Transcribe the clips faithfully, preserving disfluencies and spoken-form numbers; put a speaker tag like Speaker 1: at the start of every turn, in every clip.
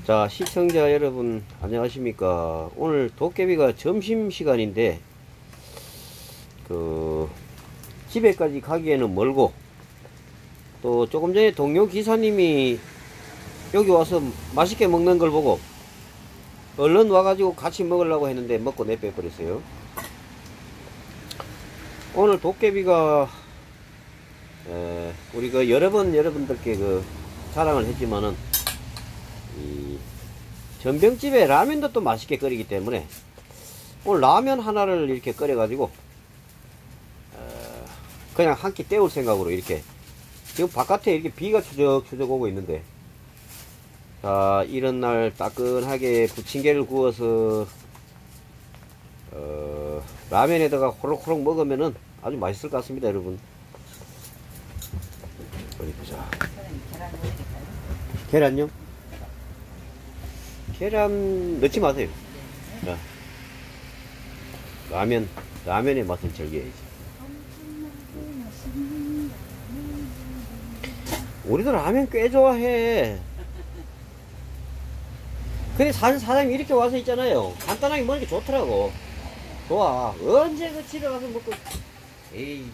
Speaker 1: 자, 시청자 여러분 안녕하십니까. 오늘 도깨비가 점심시간인데 그 집에까지 가기에는 멀고 또 조금 전에 동료 기사님이 여기 와서 맛있게 먹는 걸 보고 얼른 와가지고 같이 먹으려고 했는데 먹고 내빼버렸어요. 오늘 도깨비가 에, 우리가 여러 번 여러분들께 그 자랑을 했지만은 이 전병집에 라면도 또 맛있게 끓이기 때문에 오늘 라면 하나를 이렇게 끓여 가지고 어, 그냥 한 끼 때울 생각으로 이렇게 지금 바깥에 이렇게 비가 추적추적 오고 있는데, 자, 이런 날 따끈하게 부침개를 구워서 어, 라면에다가 호록호록 먹으면은 아주 맛있을 것 같습니다, 여러분. 어디 보자. 계란요? 계란 넣지 마세요. 자, 라면, 라면의 맛을 즐겨야지. 우리도 라면 꽤 좋아해. 근데 사실 사장님 이렇게 와서 있잖아요. 간단하게 먹는 게 좋더라고. 좋아. 언제 그 집에 가서 먹고, 에이.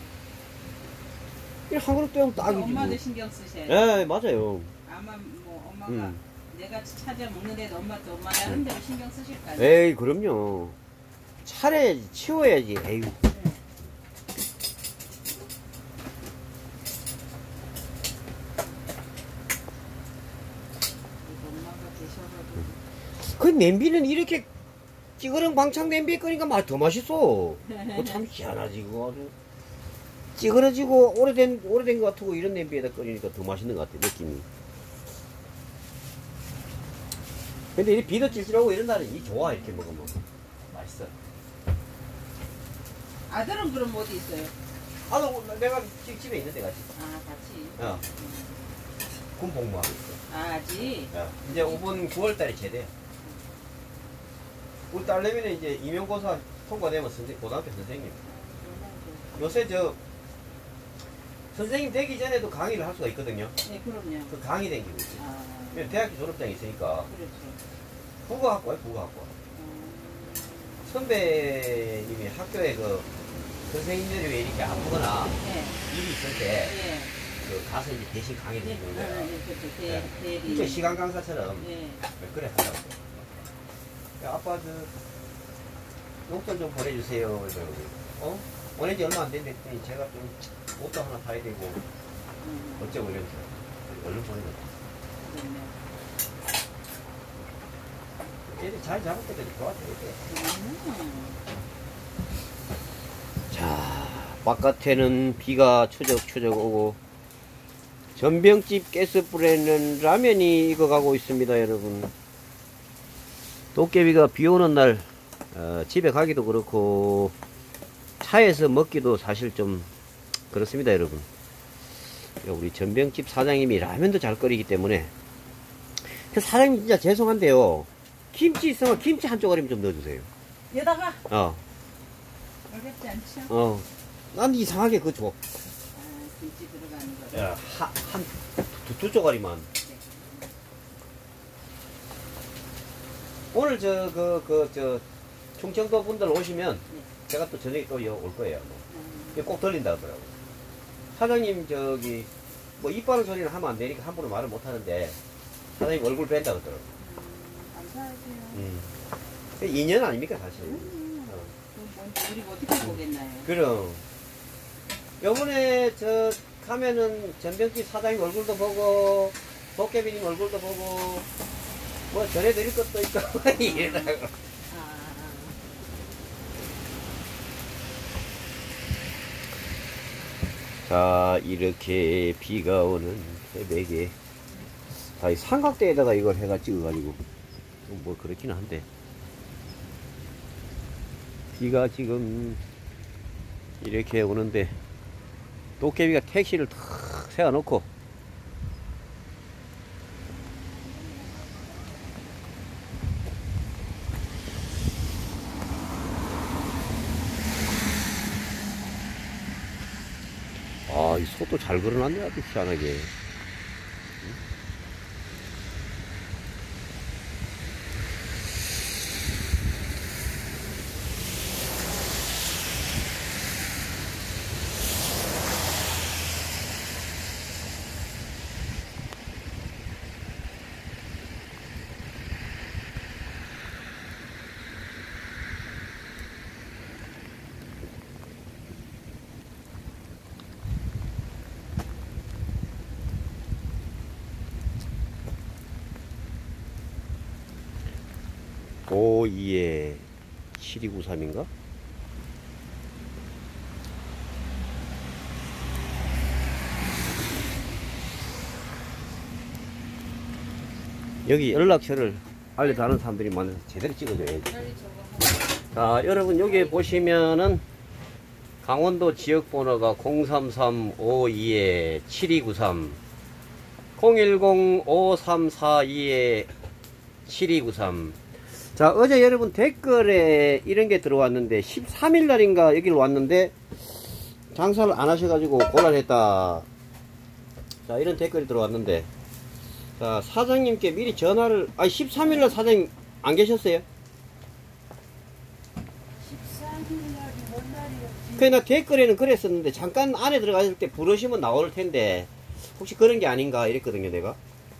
Speaker 1: 한 그릇 빼면 딱이지.
Speaker 2: 엄마도 신경 쓰셔야
Speaker 1: 돼. 예, 맞아요.
Speaker 2: 아마 뭐 엄마가
Speaker 1: 음.
Speaker 2: 내가 찾아 먹는데도 엄마도 엄마 나름대로 신경 쓰실 거 아니에요.
Speaker 1: 에이, 그럼요. 차려야지, 치워야지. 에이.
Speaker 2: 네.
Speaker 1: 그 냄비는 이렇게 찌그런 광창 냄비에 끓이니까 맛 더 맛있어. 그거 참 희한하지, 그거 아주. 찌그러지고 오래된 오래된 것 같고 이런 냄비에다 끓이니까 더 맛있는 것 같아, 느낌이. 근데 이 비도 찔찔하고 이런 날은 이 좋아, 이렇게 먹으면 맛있어.
Speaker 2: 아들은 그럼 어디 있어요?
Speaker 1: 아들 내가 지금 집에 있는데 같이.
Speaker 2: 아, 같이.
Speaker 1: 어. 군 복무하고 있어.
Speaker 2: 아, 아직.
Speaker 1: 어. 이제 이번 구월달에 제대. 우리 딸내미는 이제 임용고사 통과되면 선생 고등학교 선생님. 요새 저 선생님 되기 전에도 강의를 할 수가 있거든요.
Speaker 2: 네, 그럼요.
Speaker 1: 그 강의 다니고 있어요.
Speaker 2: 아,
Speaker 1: 대학교 졸업장이 있으니까.
Speaker 2: 그렇죠.
Speaker 1: 국어학과에 국어학과.
Speaker 2: 음,
Speaker 1: 선배님이 학교에 그 선생님들이 왜 이렇게 아프거나
Speaker 2: 네.
Speaker 1: 일이 있을 때
Speaker 2: 네.
Speaker 1: 그 가서 이제 대신 강의를
Speaker 2: 네.
Speaker 1: 해주는
Speaker 2: 아,
Speaker 1: 거예요.
Speaker 2: 네, 그렇죠. 대,
Speaker 1: 네.
Speaker 2: 대리.
Speaker 1: 진짜 시간 강사처럼.
Speaker 2: 네.
Speaker 1: 그래 하려고. 야, 아빠 저 용돈 좀 보내주세요. 그래서 어? 보낸 지 얼마 안 됐는데 제가 좀 옷도 하나 사야 되고
Speaker 2: 음,
Speaker 1: 어쩌고 이러면서 얼른 보내줬어.
Speaker 2: 그렇네요.
Speaker 1: 걔들 잘 잡을 때까지 도와줘야 돼.
Speaker 2: 음.
Speaker 1: 자, 바깥에는 비가 추적추적 오고 전병집 가스불에는 라면이 익어가고 있습니다, 여러분. 도깨비가 비 오는 날 어, 집에 가기도 그렇고 차에서 먹기도 사실 좀 그렇습니다, 여러분. 우리 전병집 사장님이 라면도 잘 끓이기 때문에. 사장님 진짜 죄송한데요, 김치 있으면 김치 한 쪼가리만 좀 넣어주세요.
Speaker 2: 여다가
Speaker 1: 어,
Speaker 2: 어렵지 않죠?
Speaker 1: 어. 난 이상하게 그거 좋아.
Speaker 2: 아, 김치 들어가는 거.
Speaker 1: 야, 하, 한, 두, 두 쪼가리만.
Speaker 2: 네.
Speaker 1: 오늘 저, 그, 그, 저, 충청도 분들 오시면
Speaker 2: 네.
Speaker 1: 제가 또 저녁에 또 올 거예요. 뭐.
Speaker 2: 음,
Speaker 1: 꼭 들린다 하더라고. 사장님, 저기, 뭐, 이빠른 소리는 하면 안 되니까 함부로 말을 못 하는데, 사장님 얼굴 뵌다 그러더라고.
Speaker 2: 음, 감사하세요.
Speaker 1: 음. 인연 아닙니까, 사실.
Speaker 2: 음,
Speaker 1: 어.
Speaker 2: 그럼 뭔지 우리가 어떻게 보겠나요?
Speaker 1: 그럼. 요번에 저, 가면은 전병집 사장님 얼굴도 보고, 도깨비님 얼굴도 보고, 뭐, 전해드릴 것도 있고, 이러다가.
Speaker 2: 아,
Speaker 1: 자, 이렇게 비가 오는 새벽에, 자, 이 삼각대에다가 이걸 해가 찍어가지고, 뭐, 그렇기는 한데, 비가 지금 이렇게 오는데, 도깨비가 택시를 탁 세워놓고, 아, 이 소도 잘 걸어놨네, 아주 희한하게. 오이에 칠이구삼인가? 여기 연락처를 알려다는 사람들이 많아서 제대로 찍어줘야지.
Speaker 2: 빨리 저거.
Speaker 1: 자, 여러분 여기 보시면은 강원도 지역번호가 공삼삼 오이 칠이구삼 공일공 오삼사이 칠이구삼. 자, 어제 여러분 댓글에 이런 게 들어왔는데 십삼 일 날인가 여기를 왔는데 장사를 안 하셔가지고 곤란했다. 자, 이런 댓글이 들어왔는데, 자, 사장님께 미리 전화를, 아니 십삼 일 날 사장님 안 계셨어요?
Speaker 2: 십삼 일 날이 뭔 날이었지?
Speaker 1: 그래, 나 댓글에는 그랬었는데 잠깐 안에 들어갔을 때 부르시면 나올 텐데 혹시 그런 게 아닌가 이랬거든요, 내가.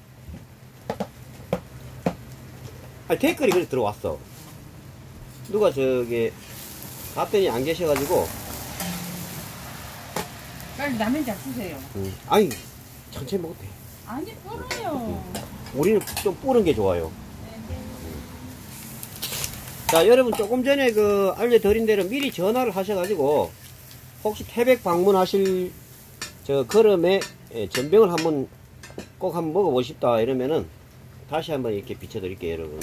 Speaker 1: 아니, 댓글이 그래 들어왔어. 누가 저기 답변이 안 계셔가지고.
Speaker 2: 빨리 라면 잡수세요.
Speaker 1: 음, 아니 천천히 먹어도 돼.
Speaker 2: 아니 불어요.
Speaker 1: 우리는 좀 뿌른 게 좋아요. 자, 여러분 조금 전에 그 알려드린 대로 미리 전화를 하셔가지고 혹시 태백 방문하실 저 걸음에 예, 전병을 한번 꼭 한번 먹어보고 싶다 이러면은 다시 한번 이렇게 비춰드릴게요, 여러분.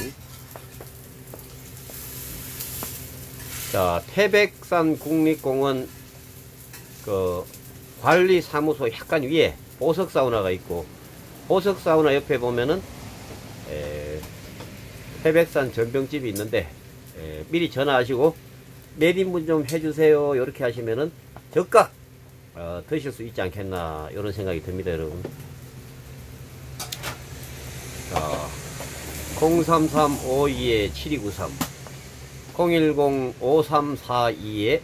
Speaker 1: 자, 태백산 국립공원 그 관리사무소 약간 위에 보석사우나가 있고, 보석사우나 옆에 보면은 에, 태백산 전병집이 있는데 에, 미리 전화하시고 몇 인분 좀 해주세요 이렇게 하시면은 적각 어, 드실 수 있지 않겠나 이런 생각이 듭니다, 여러분. 자, 공삼삼 오이 칠이구삼 공일공 오삼사이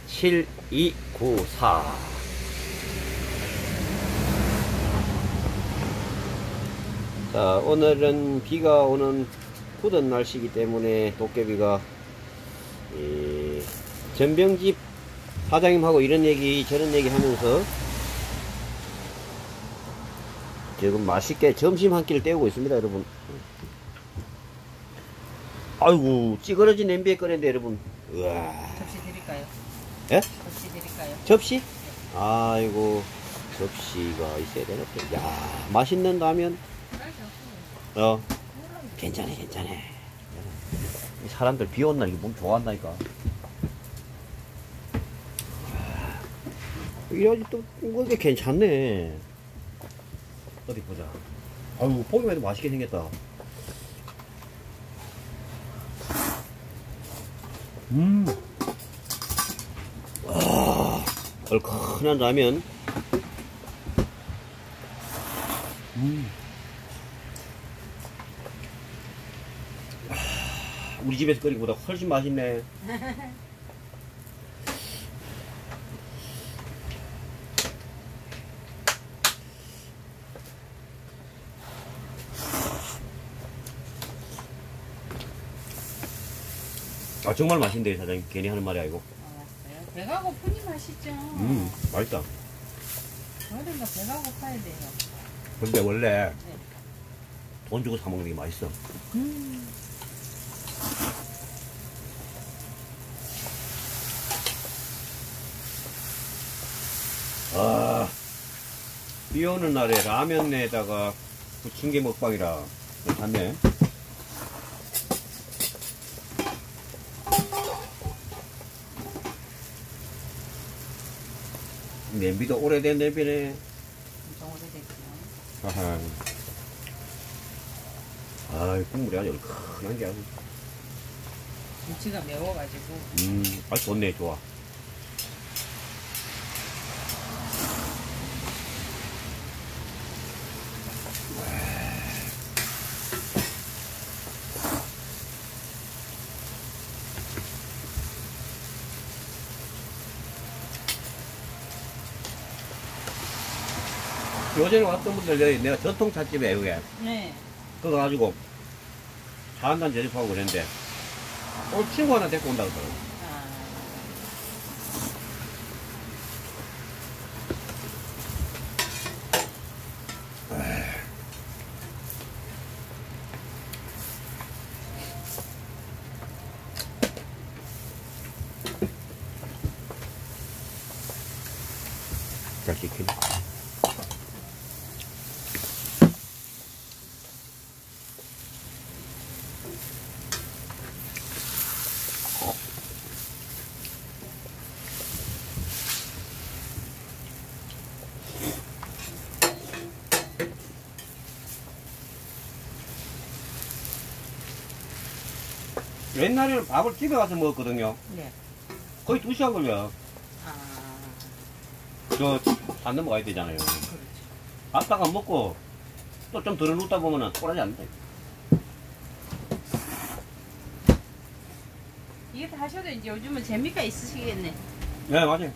Speaker 1: 칠이구사. 자, 오늘은 비가 오는 굳은 날씨이기 때문에 도깨비가 이 전병집 사장님하고 이런 얘기 저런 얘기 하면서 지금 맛있게 점심 한 끼를 때우고 있습니다, 여러분. 아이고, 찌그러진 냄비에 꺼냈는데, 여러분. 우와.
Speaker 2: 접시 드릴까요?
Speaker 1: 예?
Speaker 2: 접시 드릴까요?
Speaker 1: 접시? 아이고, 접시가 있어야 되나? 야, 맛있는 라면. 어, 괜찮아, 괜찮아. 이 사람들 비 온 날 이거 몸 좋아한다니까. 이게 아직 또, 이게 괜찮네. 어디 보자. 아유, 보기만 해도 맛있게 생겼다. 음. 와, 얼큰한 라면. 음. 우리 집에서 끓이는 것보다 훨씬 맛있네. 아, 정말 맛있는데, 사장님. 괜히 하는 말이 아니고.
Speaker 2: 알았어요. 배가 고프니 맛있죠.
Speaker 1: 음, 맛있다.
Speaker 2: 뭐든가 배가 고파야 돼요.
Speaker 1: 근데 원래
Speaker 2: 네.
Speaker 1: 돈 주고 사 먹는 게 맛있어.
Speaker 2: 음.
Speaker 1: 아, 비 오는 날에 라면에다가 부침개 먹방이라 괜찮네. 냄비도 오래된 냄비네.
Speaker 2: 엄청 오래됐죠.
Speaker 1: 아하. 아, 국물이 아주 얼큰한 게 아주.
Speaker 2: 김치가 매워가지고.
Speaker 1: 음, 아주 좋네, 좋아. 요전에 왔던 분들, 내가, 내가 전통찻집에, 그게.
Speaker 2: 네.
Speaker 1: 그거 가지고 차 한잔 제접하고 그랬는데, 오늘 친구 하나 데리고 온다고 그러더라고.
Speaker 2: 아.
Speaker 1: 잘 시키네. 옛날에는 밥을 집에 가서 먹었거든요.
Speaker 2: 네.
Speaker 1: 거의 두 시간 걸려요.
Speaker 2: 아,
Speaker 1: 저, 산 넘어가야 되잖아요.
Speaker 2: 그렇죠.
Speaker 1: 밥다가 먹고 또 좀 덜어 눕다 보면은 꼬라지 안 돼.
Speaker 2: 이게 다 하셔도 이제 요즘은 재미가 있으시겠네.
Speaker 1: 네, 맞아요.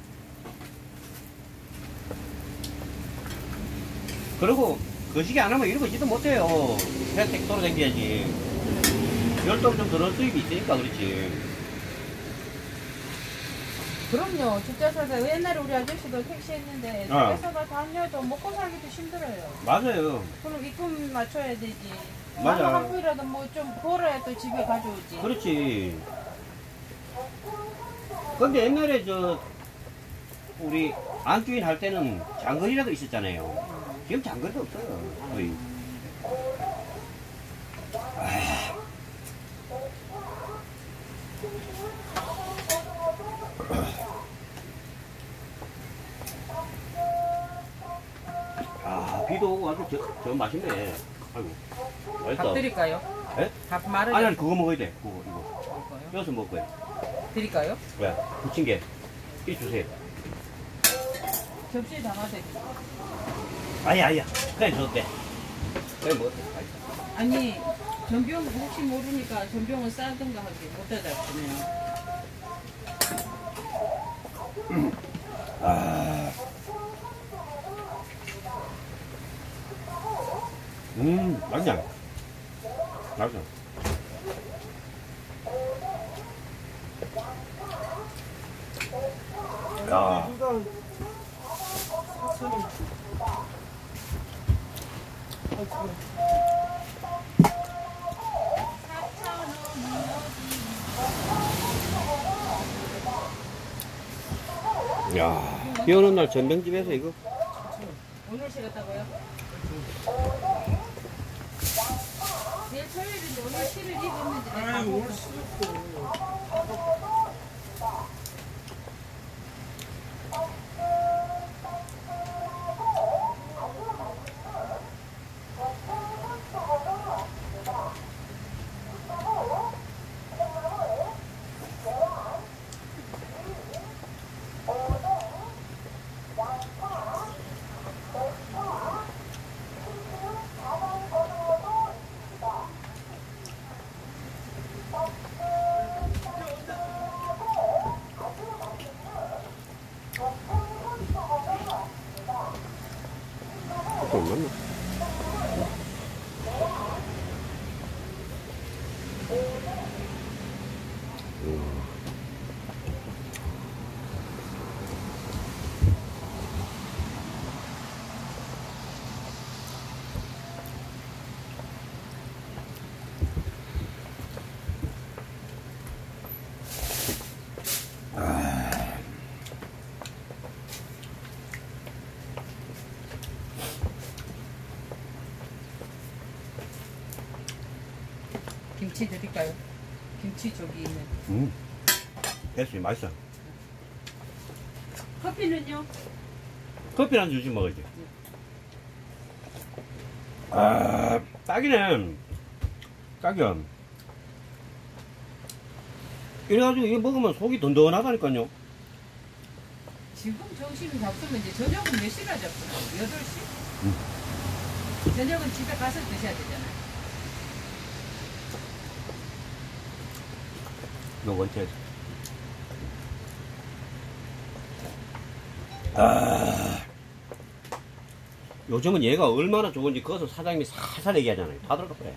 Speaker 1: 그리고 거시기 안 하면 이런 거 지도 못해요. 혜택 돌아다녀야지. 별도로 좀 그런 수입이 있으니까 그렇지.
Speaker 2: 그럼요. 직접 살다 옛날에 우리 아저씨도 택시 했는데
Speaker 1: 어.
Speaker 2: 집에서가 다녀도 먹고 살기도 힘들어요.
Speaker 1: 맞아요.
Speaker 2: 그럼 입금 맞춰야 되지.
Speaker 1: 맞아.
Speaker 2: 한 푼이라도 뭐 좀 벌어야 또 집에 가져오지.
Speaker 1: 그렇지. 근데 옛날에 저 우리 안주인 할 때는 장거리라도 있었잖아요. 지금 장거리도 없어요. 거의. 아, 비도 오고 아주 저, 저 맛있네. 아이고. 맛있다.
Speaker 2: 밥 드릴까요?
Speaker 1: 예?
Speaker 2: 밥 말을
Speaker 1: 아니, 아니, 그거 먹어야 돼. 그거, 이거.
Speaker 2: 먹을까요?
Speaker 1: 뼈서 먹을 거야.
Speaker 2: 드릴까요?
Speaker 1: 왜? 부침개. 이 주세요.
Speaker 2: 접시에 담아드릴게요.
Speaker 1: 아니, 아니야. 그냥 줘도 돼. 그냥 먹어도 돼. 맛있어.
Speaker 2: 아니 전병 혹시 모르니까 전병은 싸든가 하게 못다 잡으면.
Speaker 1: 아. 음, 맛있냐? 맛있어. 야. 야, 비 오는 날 전병집에서 이거.
Speaker 2: 오늘 식었다고요? 내일 토요일인데 오늘 칠일 입었는데 내가
Speaker 3: 아이,
Speaker 2: 다
Speaker 3: 올
Speaker 2: 먹었어.
Speaker 3: 수도 없고.
Speaker 1: 좀 맞나? 음.
Speaker 2: 김치 드릴까요? 김치 저기 있는.
Speaker 1: 음. 됐어, 맛있어.
Speaker 2: 커피는요?
Speaker 1: 커피 한 주씩 먹어야지. 아, 딱이네. 딱이야. 이래가지고 이거 먹으면 속이 든든하다니까요.
Speaker 2: 지금 점심 잡수면 이제 저녁은 몇 시간 잡수나요? 여덟 시?
Speaker 1: 음.
Speaker 2: 저녁은 집에 가서 드셔야 되잖아요.
Speaker 1: 너 원체. 아. 요즘은 얘가 얼마나 좋은지 그것을 사장님이 살살 얘기하잖아요. 다 들어가 버려.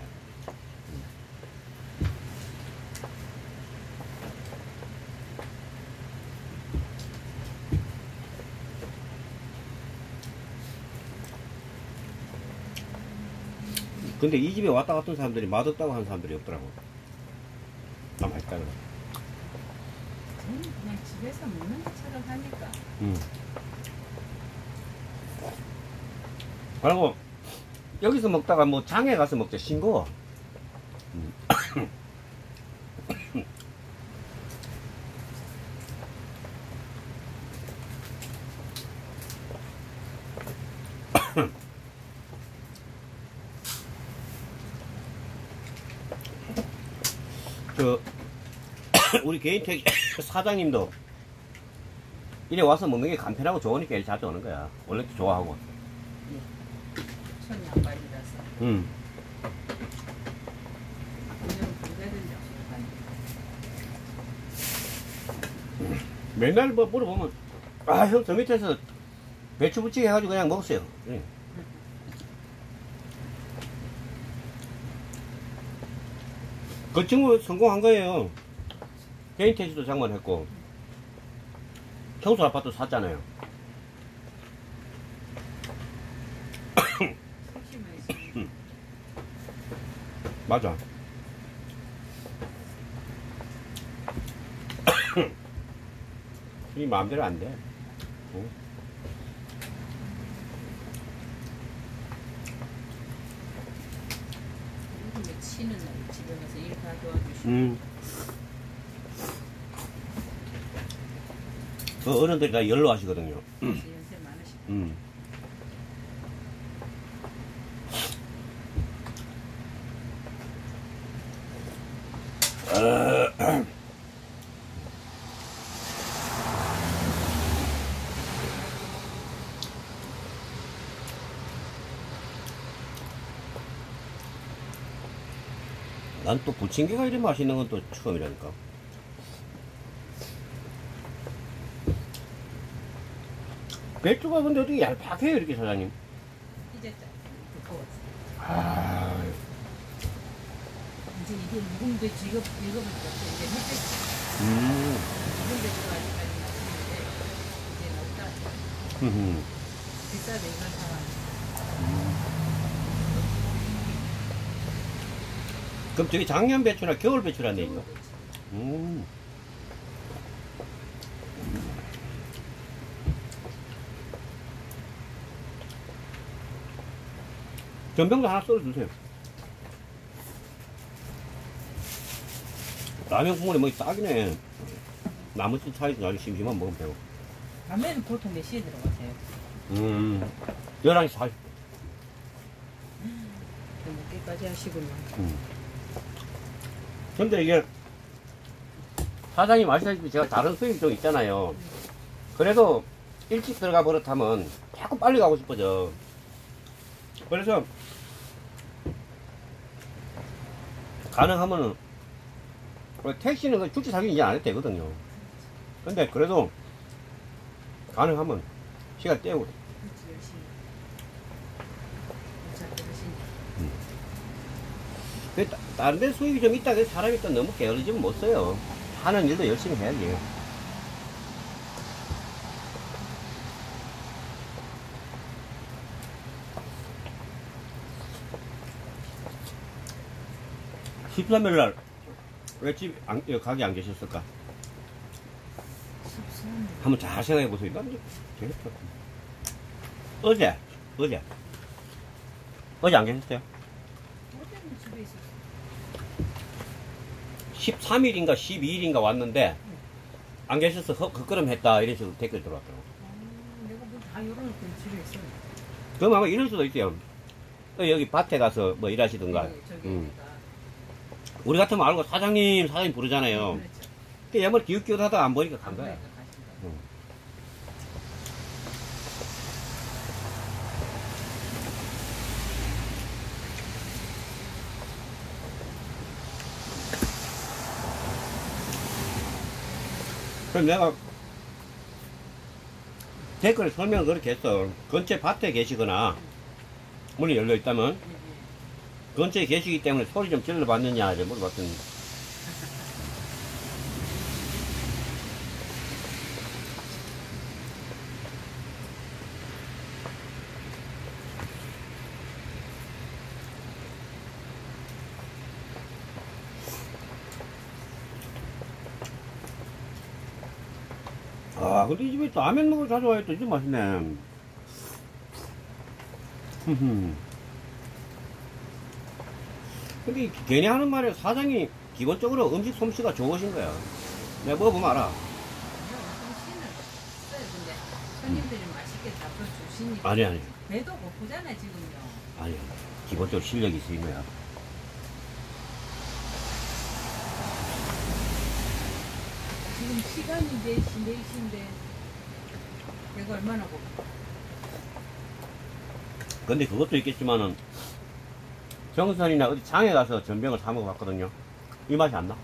Speaker 1: 근데 이 집에 왔다 갔던 사람들이 맛없다고 하는 사람들이 없더라고. 아, 맛있다 그래.
Speaker 2: 저는 그냥 집에서 먹는 것처럼 하니까.
Speaker 1: 음. 그리고 여기서 먹다가 뭐 장에 가서 먹자 싱거워. 음. 저 우리 개인택 사장님도 이래 와서 먹는 게 간편하고 좋으니까 이렇게 자주 오는 거야. 원래도 좋아하고.
Speaker 2: 천이 안 빠지라서.
Speaker 1: 응.
Speaker 2: 그냥 언제든지 없어요.
Speaker 1: 맨날 뭐 물어보면 아 형 저 밑에서 배추 부치기 해가지고 그냥 먹었어요. 응. 그 친구 성공한 거예요. 개인 택시도 장만했고 청소 아파트 샀잖아요. 맞아. 이 마음대로 안 돼. 응?
Speaker 2: 근데 치는 날 집에 가서 일 다 도와주시고.
Speaker 1: 음. 그 어른들이 다 열로 하시거든요.
Speaker 2: 연세 많으시고.
Speaker 1: 음. 어, 난 또 부침개가 이렇게 맛있는 건 또 처음이라니까. 배추가 근데 어떻게 얄팍해요 이렇게 사장님?
Speaker 2: 이제 두꺼웠어.
Speaker 1: 아,
Speaker 2: 이제 이게 묵은데 지금 읽어볼 때 이제 햇빛
Speaker 1: 음,
Speaker 2: 묵은데 들어가니까 맛있는데 이제 없다.
Speaker 1: 흠흠.
Speaker 2: 비싸도 이걸 사와.
Speaker 1: 그럼 저기 작년 배추나 겨울 배추라는 얘기가? 음. 전병도 하나 썰어주세요. 라면 국물에 뭐 딱이네. 나머지 차이도 아주 심심하면 먹으면 되고.
Speaker 2: 라면은 보통 몇 시에 들어가세요?
Speaker 1: 음, 열한 시 사십 분.
Speaker 2: 늦게까지 하시군요.
Speaker 1: 음. 근데 이게, 사장님 아시다시피 제가 다른 수입이 좀 있잖아요. 그래도 일찍 들어가 버릇하면 자꾸 빨리 가고 싶어져. 그래서, 가능하면은, 택시는 그 출퇴 사기 이제 안 해도 되거든요. 근데 그래도, 가능하면 시간 때우고.
Speaker 2: 그렇지, 열심히. 잘 들으시니.
Speaker 1: 그 따- 다른 데 수입이 좀 있다 그 사람이 또 너무 게을러지면 못 써요. 하는 일도 열심히 해야지. 십삼 일 날 왜 집 안, 여기 가게 안 계셨을까?
Speaker 2: 십삼 일.
Speaker 1: 한번 잘 생각해 보세요. 난 이제 되겠다. 어제 어제 어제 안 계셨어요?
Speaker 2: 어제는 집에 있었어.
Speaker 1: 십삼 일인가 십이 일인가 왔는데 안 계셔서 헛- 헛걸음 했다 이런 식으로 댓글 들어왔더라고.
Speaker 2: 아, 내가 뭐다 열어놓고 집에 있어.
Speaker 1: 그럼 아마 이럴 수도 있어요. 어, 여기 밭에 가서 뭐 일하시든가.
Speaker 2: 네, 저기
Speaker 1: 음.
Speaker 2: 내가.
Speaker 1: 우리 같으면 알고 사장님 사장님 부르잖아요.
Speaker 2: 그렇죠.
Speaker 1: 그 얘말 기웃기웃하다 안 보니까 간 거야.
Speaker 2: 그러니까 가신다.
Speaker 1: 응. 그럼 내가 댓글에 설명을 그렇게 했어. 근처에 밭에 계시거나 문이 열려 있다면
Speaker 2: 네, 네.
Speaker 1: 근처에 계시기 때문에 소리 좀 질러 봤느냐 이제 물어봤더니 아 근데 이 집에 또 라면 먹으러 자주 와요. 또 진짜 맛있네. 흠흠. 근데 괜히 하는 말에 사장이 기본적으로 음식 솜씨가 좋으신 거야. 내가 먹어보면 알아.
Speaker 2: 근데 손님들이 맛있게 잡숴 주시니까.
Speaker 1: 아니, 아니.
Speaker 2: 배도 고프잖아 지금요.
Speaker 1: 아니, 기본적으로 실력이 있으신 거야.
Speaker 2: 지금 시간이 네 시, 네 시인데 배가 얼마나 고파.
Speaker 1: 근데 그것도 있겠지만은 정선이나 어디 장에 가서 전병을 사 먹어봤거든요. 이 맛이 안 나.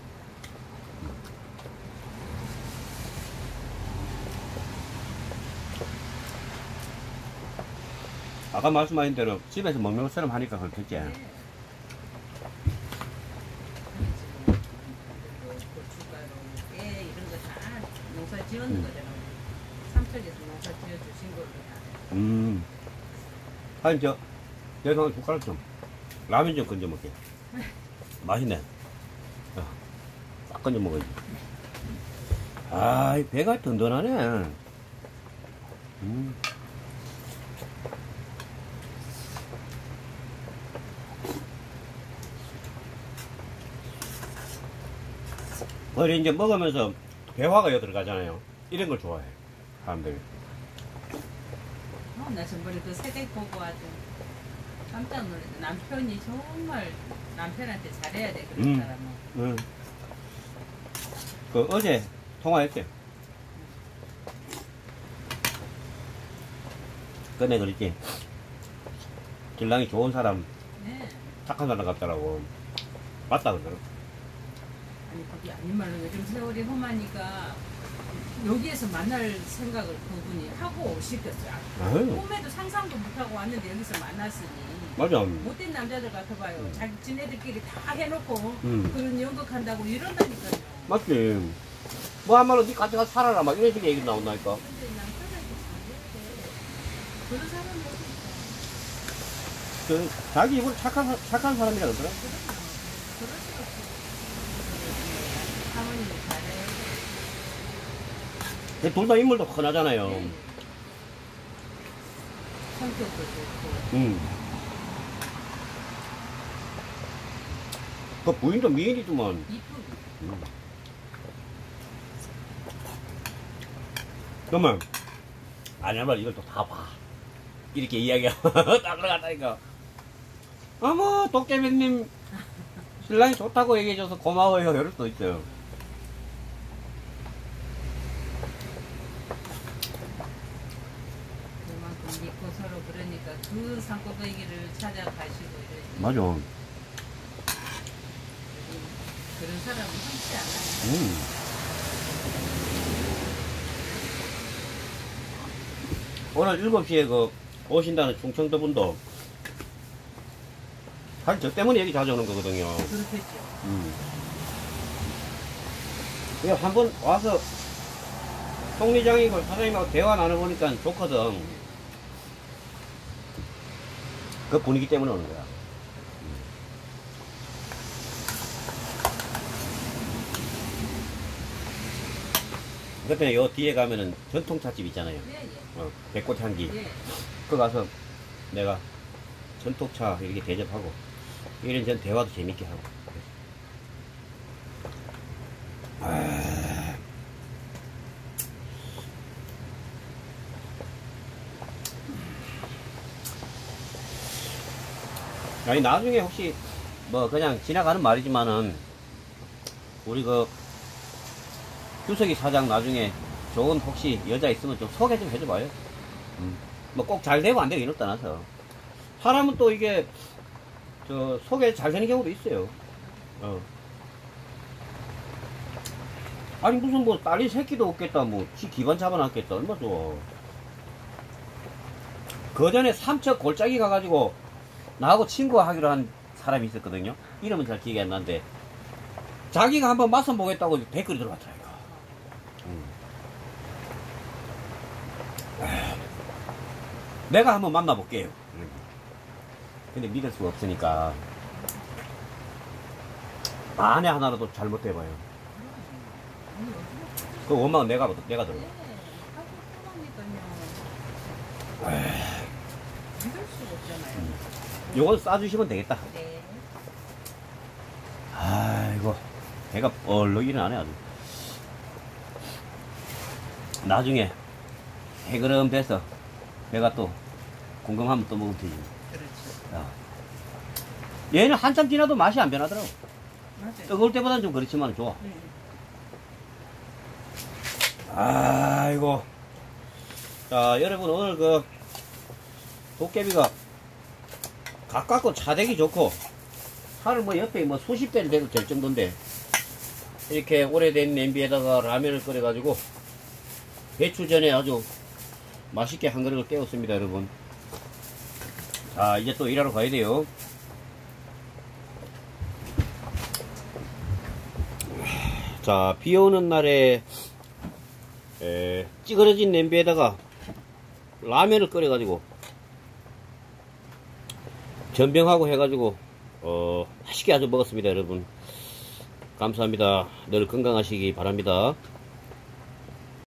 Speaker 1: 아까 말씀하신 대로 집에서 먹는 것처럼 하니까 그렇겠지.
Speaker 2: 네. 고춧가루, 깨 이런 거 다 농사 지었는
Speaker 1: 음.
Speaker 2: 거잖아. 삼척에서 농사 지어 주신 걸로 다.
Speaker 1: 음. 아니, 저, 여기서 숟가락 좀. 라면 좀 건져 먹게. 맛있네. 어, 싹 건져 먹어야지. 아, 이 배가 든든하네. 음. 원래 이제 먹으면서 배화가 여 들어가잖아요. 이런 걸 좋아해. 사람들이.
Speaker 2: 어, 나 전번에 그 새댁 보고 아주 깜짝 놀랐어. 남편이 정말 남편한테 잘해야 돼 그런
Speaker 1: 음.
Speaker 2: 사람은.
Speaker 1: 응. 그 어제 통화했어요. 근데 그랬지. 길랑이 좋은 사람,
Speaker 2: 네.
Speaker 1: 착한 사람 같더라고. 맞다 그러더라고.
Speaker 2: 아니 그게 아닌 말로 요즘 세월이 험하니까 여기에서 만날 생각을 그분이 하고 오시겠어요.
Speaker 1: 아유.
Speaker 2: 꿈에도 상상도 못하고 왔는데 여기서 만났으니
Speaker 1: 맞아.
Speaker 2: 못된 남자들 같아봐요.
Speaker 1: 음.
Speaker 2: 자기 지네들끼리 다 해놓고
Speaker 1: 음.
Speaker 2: 그런 연극한다고 이런다니까요.
Speaker 1: 맞지. 뭐 한말로 니 같이 가서 살아라 막 이런 식의 얘기 나온다니까.
Speaker 2: 근데 남편한테 잘해야 돼. 그런 사람이 어디 있어.
Speaker 1: 그 자기 입으로 착한 사- 착한 사람이라 그러더라.
Speaker 2: 그럴 수 없어. 사모님 잘해야 돼.
Speaker 1: 둘 다 인물도 흔하잖아요.
Speaker 2: 네. 성격도 좋고.
Speaker 1: 음. 그 부인도 미인이더만.
Speaker 2: 이쁘고.
Speaker 1: 음. 그러면 아니야말 이걸 또 다 봐. 이렇게 이야기하면 딱 들어간다니까. 어머 도깨비님 신랑이 좋다고 얘기해줘서 고마워요 이럴 수도 있어요.
Speaker 2: 그만큼 믿고 서로 그러니까 그 산꼭대기를 찾아가시고 이러지.
Speaker 1: 맞아.
Speaker 2: 그런 사람은 흔치 않아요.
Speaker 1: 음. 오늘 일곱 시에 그 오신다는 충청도 분도 사실 저 때문에 여기 자주 오는 거거든요.
Speaker 2: 그렇겠죠.
Speaker 1: 음. 이거 한번 와서 송리장이고 사장님하고 대화 나눠보니까 좋거든. 그 분위기 때문에 오는 거야. 그때 요 뒤에 가면은 전통차집 있잖아요.
Speaker 2: 예, 예.
Speaker 1: 어, 백꽃 향기.
Speaker 2: 예.
Speaker 1: 그 가서 내가 전통차 이렇게 대접하고 이런 전 대화도 재밌게 하고. 아... 아니 나중에 혹시 뭐 그냥 지나가는 말이지만은 우리 그 규석이 사장 나중에 좋은 혹시 여자 있으면 좀 소개 좀 해줘봐요. 음. 뭐 꼭 잘 되고 안 되고 이럴 떠나서 사람은 또 이게 저 소개 잘 되는 경우도 있어요. 어. 아니 무슨 뭐 딸이 새끼도 없겠다 뭐지 기관 잡아놨겠다 얼마 좋아. 그 전에 삼척 골짜기 가가지고 나하고 친구하기로 한 사람이 있었거든요. 이름은 잘 기억이 안 나는데 자기가 한번 맛선 보겠다고 댓글이 들어왔더라니까. 음. 내가 한번 만나볼게요. 음. 근데 믿을 수가 없으니까 아내 하나라도 잘못해봐요. 그 원망은 내가 내가 들어.
Speaker 2: 예. 하고 편하니까요. 믿을 수가 없잖아요.
Speaker 1: 음. 요거 싸주시면 되겠다.
Speaker 2: 네.
Speaker 1: 아이고, 배가 얼룩이는 안 해, 아주. 나중에 해그름 돼서 배가 또 궁금하면 또 먹으면 되지.
Speaker 2: 그렇죠.
Speaker 1: 야. 얘는 한참 지나도 맛이 안 변하더라고.
Speaker 2: 맞아요.
Speaker 1: 뜨거울 때보다는 좀 그렇지만 좋아.
Speaker 2: 네.
Speaker 1: 아이고. 자, 여러분, 오늘 그 도깨비가 가깝고 차대기 좋고, 살을 뭐 옆에 뭐 수십 대를 대도 될 정도인데, 이렇게 오래된 냄비에다가 라면을 끓여가지고, 배추 전에 아주 맛있게 한 그릇을 깨웠습니다, 여러분. 자, 이제 또 일하러 가야 돼요. 자, 비 오는 날에, 에, 찌그러진 냄비에다가 라면을 끓여가지고, 전병하고 해가지고, 어, 맛있게 아주 먹었습니다, 여러분. 감사합니다. 늘 건강하시기 바랍니다.